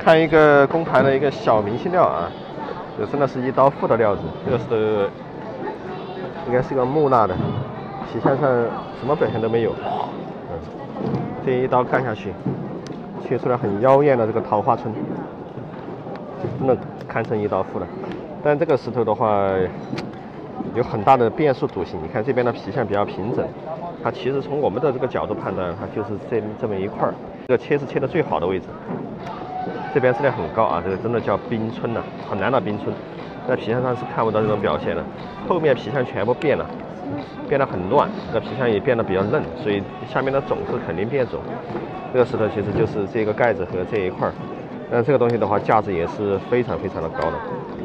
看一个公盘的一个小明星料啊，这真的是一刀付的料子，这个是应该是个木蜡的，皮相上什么表现都没有。这一刀干下去，切出来很妖艳的这个桃花春，真的堪称一刀付了。但这个石头的话，有很大的变数属性。你看这边的皮相比较平整，它其实从我们的这个角度判断，它就是这么一块儿。这个切是切的最好的位置，这边质量很高啊，这个真的叫冰春呐，很难的冰春。在皮相上是看不到这种表现的，后面皮相全部变了，变得很乱，这皮相也变得比较嫩，所以下面的种是肯定变种。这个石头其实就是这个盖子和这一块儿，但这个东西的话，价值也是非常非常的高的。